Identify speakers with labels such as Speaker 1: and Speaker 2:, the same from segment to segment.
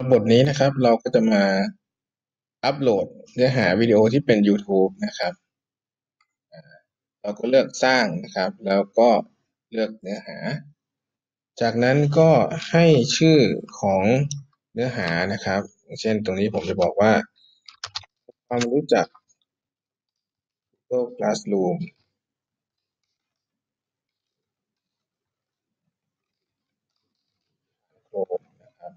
Speaker 1: บทนี้นะครับเราก็จะมาอัปโหลดเนื้อหาวิดีโอที่เป็น YouTube นะครับเราก็เลือกสร้างนะครับแล้วก็เลือกเนื้อหาจากนั้นก็ให้ชื่อของเนื้อหานะครับอย่างเช่นตรงนี้ผมจะบอกว่าความรู้จัก Google Classroom โครงนะครับ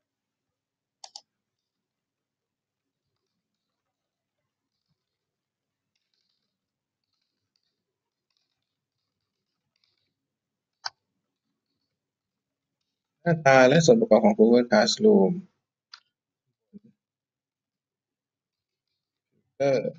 Speaker 1: หน้าตาและส่วนประกอบของ Google Classroom เออ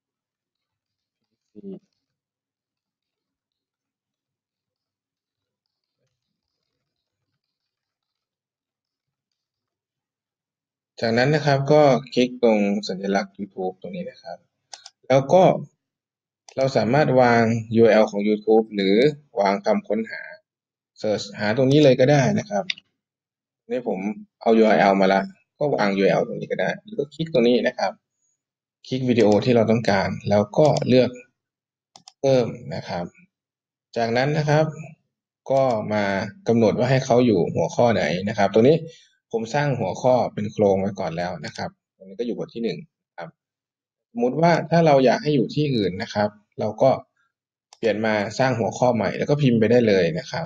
Speaker 1: จากนั้นนะครับก็คลิกตรงสัญลักษณ์ YouTube ตรงนี้นะครับแล้วก็เราสามารถวาง URL ของ YouTube หรือวางคำค้นหาเสิร์ชหาตรงนี้เลยก็ได้นะครับนี่ผมเอา URL มาละก็วาง URL ตรงนี้ก็ได้แล้วก็คลิกตรงนี้นะครับคลิกวิดีโอที่เราต้องการแล้วก็เลือกเพิ่มนะครับจากนั้นนะครับก็มากำหนดว่าให้เขาอยู่หัวข้อไหนนะครับตรงนี้ผมสร้างหัวข้อเป็นโครงไว้ก่อนแล้วนะครับตรงนี้ก็อยู่บทที่1ครับ สมมุติว่าถ้าเราอยากให้อยู่ที่อื่นนะครับเราก็เปลี่ยนมาสร้างหัวข้อใหม่แล้วก็พิมพ์ไปได้เลยนะครับ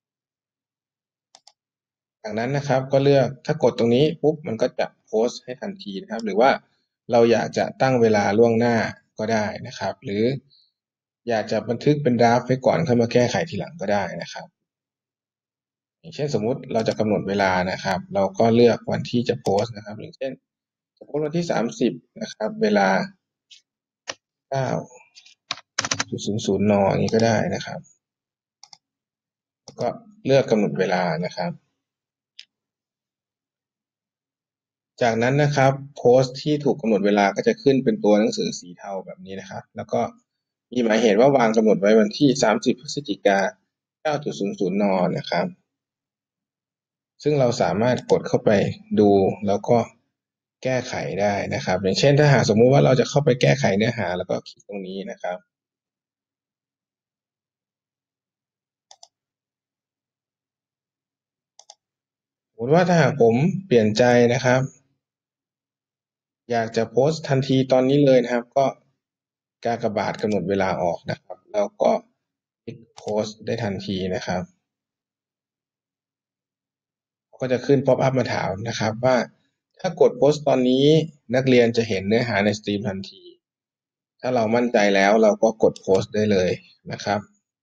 Speaker 1: จากนั้นนะครับก็เลือกถ้ากดตรงนี้ปุ๊บมันก็จะโพสต์ให้ทันทีนะครับหรือว่าเราอยากจะตั้งเวลาล่วงหน้าก็ได้นะครับหรืออยากจะบันทึกเป็นดราฟต์ไว้ก่อนค่อยมาแก้ไขทีหลังก็ได้นะครับอย่างเช่นสมมุติเราจะกำหนดเวลานะครับเราก็เลือกวันที่จะโพสต์นะครับอย่างเช่นจะโพสต์วันที่30นะครับเวลา9:00 นอย่างนี้ก็ได้นะครับ ก็เลือกกำหนดเวลานะครับ จากนั้นนะครับโพสต์ที่ถูกกำหนดเวลาก็จะขึ้นเป็นตัวหนังสือสีเทาแบบนี้นะครับ แล้วก็มีหมายเหตุว่าวางกำหนดไว้วันที่30พฤศจิกายน9:00 นนะครับ ซึ่งเราสามารถกดเข้าไปดูแล้วก็แก้ไขได้นะครับ อย่างเช่นถ้าหากสมมุติว่าเราจะเข้าไปแก้ไขเนื้อหาแล้วก็คลิกตรงนี้นะครับสมมติว่าถ้าหากผมเปลี่ยนใจนะครับ อยากจะโพสต์ทันทีตอนนี้เลยนะครับก็กากบาทกำหนดเวลาออกนะครับแล้วก็คลิกโพสต์ได้ทันทีนะครับก็จะขึ้นป๊อปอัพมาถามนะครับว่าถ้ากดโพสต์ตอนนี้นักเรียนจะเห็นเนื้อหาในสตรีมทันทีถ้าเรามั่นใจแล้วเราก็กดโพสต์ได้เลยนะครับ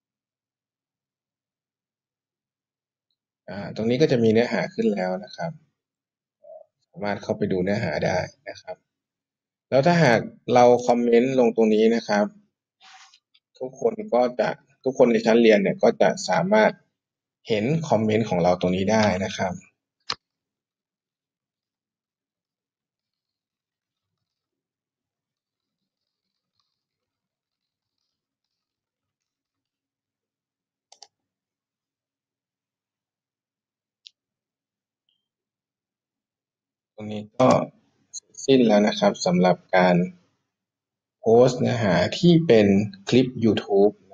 Speaker 1: ตรงนี้ก็จะมีเนื้อหาขึ้นแล้วนะครับสามารถเข้าไปดูเนื้อหาได้นะครับแล้วถ้าหากเราคอมเมนต์ลงตรงนี้นะครับ ทุกคนก็จะทุกคนในชั้นเรียนเนี่ยก็จะสามารถเห็นคอมเมนต์ของเราตรงนี้ได้นะครับตรงนี้ก็เสร็จสิ้นแล้วนะครับสำหรับการโพสต์เนื้อหาที่เป็นคลิป YouTube